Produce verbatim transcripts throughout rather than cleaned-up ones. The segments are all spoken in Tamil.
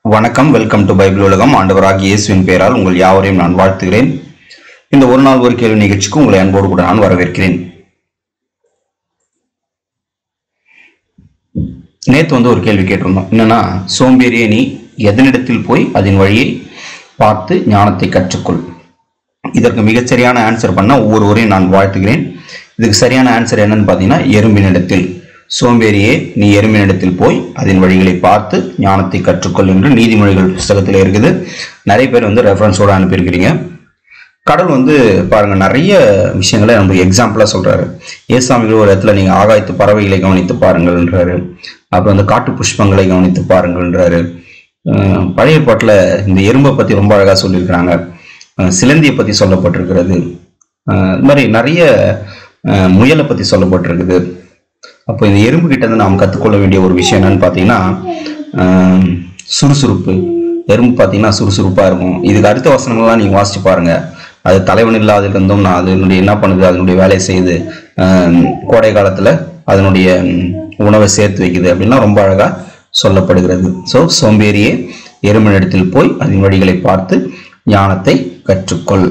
வணக்கம். வெல்கம் டு பைபிள் உலகம். ஆண்டவராகிய இயேசுவின் பெயரால் உங்கள் யாவரையும் நான் வாழ்த்துகிறேன். இந்த ஒரு நாள் ஒரு கேள்வி நிகழ்ச்சிக்கு உங்களை அன்போடு கூட நான் வரவேற்கிறேன். நேற்று வந்து ஒரு கேள்வி கேட்டிருந்தோம். என்னன்னா, சோம்பேறியே நீ எதனிடத்தில் போய் அதன் வழியை பார்த்து ஞானத்தை கற்றுக்கொள். இதற்கு மிகச்சரியான ஆன்சர் பண்ண ஒவ்வொருவரையும் நான் வாழ்த்துகிறேன். இதுக்கு சரியான ஆன்சர் என்னன்னு பார்த்தீங்கன்னா, எறும்பினிடத்தில். சோம்பேறியே நீ எறும்பினிடத்தில் போய் அதன் வழிகளை பார்த்து ஞானத்தை கற்றுக்கொள் என்று நீதிமொழிகள் புஸ்தகத்தில் இருக்குது. நிறைய பேர் வந்து ரெஃபரன்ஸோடு அனுப்பியிருக்கிறீங்க. கடவுள் வந்து பாருங்க, நிறைய விஷயங்களை நம்ம எக்ஸாம்பிளா சொல்றாரு. ஏசாமிகள் ஒரு இடத்துல நீங்க ஆகாயத்து பறவைகளை கவனித்து பாருங்கள்ன்றாரு. அப்புறம் வந்து காட்டு புஷ்பங்களை கவனித்து பாருங்கள்ன்றாரு. பழைய பாட்டுல இந்த எறும்பை பத்தி ரொம்ப அழகா சொல்லியிருக்கிறாங்க. சிலந்தியை பத்தி சொல்லப்பட்டிருக்கிறது. இது மாதிரி நிறைய முயலை பத்தி சொல்லப்பட்டிருக்குது. அப்போ இந்த எறும்பு கிட்ட இருந்து நாம் கற்றுக்கொள்ள வேண்டிய ஒரு விஷயம் என்னன்னு பார்த்தீங்கன்னா, சுறுசுறுப்பு. எறும்பு பார்த்தீங்கன்னா சுறுசுறுப்பாக இருக்கும். இதுக்கு அடுத்த வசனங்கள்லாம் நீங்கள் வாசிச்சு பாருங்க. அது தலைவன் இல்லாத இருந்தும் நான் அதனுடைய என்ன பண்ணுது, அதனுடைய வேலையை செய்யுது, கோடை காலத்தில் அதனுடைய உணவை சேர்த்து வைக்குது அப்படின்னா ரொம்ப அழகாக சொல்லப்படுகிறது. ஸோ சோம்பேறியே எறும்பினிடத்தில் போய் அதன் வழிகளை பார்த்து ஞானத்தை கற்றுக்கொள்.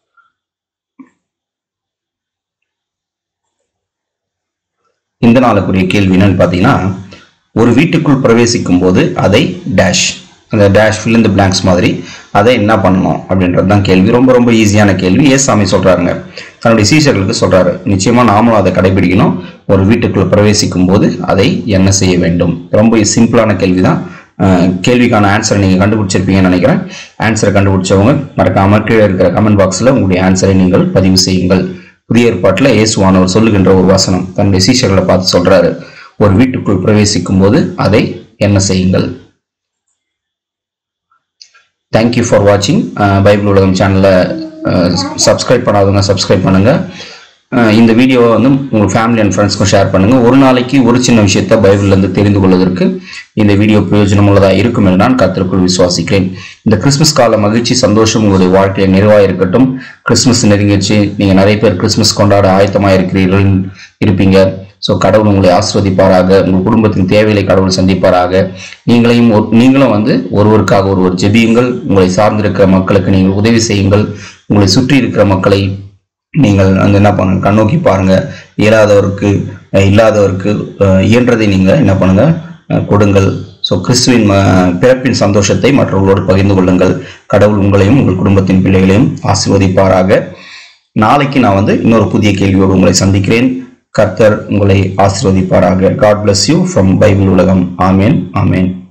இந்த நாளுக்குரிய கேள்வி என்னன்னு பார்த்தீங்கன்னா, ஒரு வீட்டுக்குள் பிரவேசிக்கும் போது அதை டேஷ், அந்த டேஷ் ஃபில் இந்த பிளாங்க்ஸ் மாதிரி அதை என்ன பண்ணணும் அப்படின்றது தான் கேள்வி. ரொம்ப ரொம்ப ஈஸியான கேள்வி. ஏசாமி சொல்றாருங்க, தன்னுடைய சீஷர்களுக்கு சொல்றாரு, நிச்சயமா நாமளும் அதை கடைபிடிக்கணும். ஒரு வீட்டுக்குள் பிரவேசிக்கும் போது அதை என்ன செய்ய வேண்டும். ரொம்ப சிம்பிளான கேள்வி தான். கேள்விக்கான ஆன்சரை நீங்க கண்டுபிடிச்சிருப்பீங்கன்னு நினைக்கிறேன். ஆன்சரை கண்டுபிடிச்சவங்க மறக்காம கீழே இருக்கிற கமெண்ட் பாக்ஸ்ல உங்களுடைய ஆன்சரை நீங்கள் பதிவு செய்யுங்கள். புதிய ஏற்பாட்டுல இயேசுவானவர் சொல்லுகின்ற ஒரு வசனம் தன்னுடைய சீஷர்களை பார்த்து சொல்றாரு, ஒரு வீட்டுக்குள் பிரவேசிக்கும் போது அதை என்ன செய்யுங்கள். தேங்க்யூ ஃபார் வாட்சிங். பைபிள் உலகம் சேனலை சப்ஸ்கிரைப் பண்ணாதவங்க சப்ஸ்கிரைப் பண்ணுங்க. இந்த வீடியோவை வந்து உங்கள் ஃபேமிலி அண்ட் ஃப்ரெண்ட்ஸ்க்கும் ஷேர் பண்ணுங்க. ஒரு நாளைக்கு ஒரு சின்ன விஷயத்த பைபிள்லேருந்து தெரிந்து கொள்வதற்கு இந்த வீடியோ பிரயோஜனம் உள்ளதாக இருக்கும் என்று நான் கர்த்தருக்குள் விசுவாசிக்கிறேன். இந்த கிறிஸ்துமஸ் கால மகிழ்ச்சி சந்தோஷம் உங்களுடைய வாழ்க்கையை நிறைவாக இருக்கட்டும். கிறிஸ்துமஸ் நெருங்கிடுச்சு. நீங்கள் நிறைய பேர் கிறிஸ்துமஸ் கொண்டாட ஆயத்தமாக இருக்கிறீர்கள் இருப்பீங்க. ஸோ கடவுள் உங்களை ஆசீர்வதிப்பாராக. உங்கள் குடும்பத்தின் தேவைகளை கடவுள் சந்திப்பாராக. நீங்களையும் நீங்களும் வந்து ஒருவருக்காக ஒருவர் ஜெபியுங்கள். உங்களை சார்ந்திருக்கிற மக்களுக்கு நீங்கள் உதவி செய்யுங்கள். உங்களை சுற்றி இருக்கிற மக்களை நீங்கள் வந்து என்ன பண்ணுங்க, கண்ணோக்கி பாருங்க. இயலாதவருக்கு இல்லாதவருக்கு இயன்றதை நீங்கள் என்ன பண்ணுங்க, கொடுங்கள். ஸோ கிறிஸ்துவின் பிறப்பின் சந்தோஷத்தை மற்றவர்களோடு பகிர்ந்து கொள்ளுங்கள். கடவுள் உங்களையும் உங்கள் குடும்பத்தின் பிள்ளைகளையும் ஆசீர்வதிப்பாராக. நாளைக்கு நான் வந்து இன்னொரு புதிய கேள்வியோடு உங்களை சந்திக்கிறேன். கர்த்தர் உங்களை ஆசீர்வதிப்பாராக. God bless you from Bible உலகம். ஆமேன், ஆமேன்.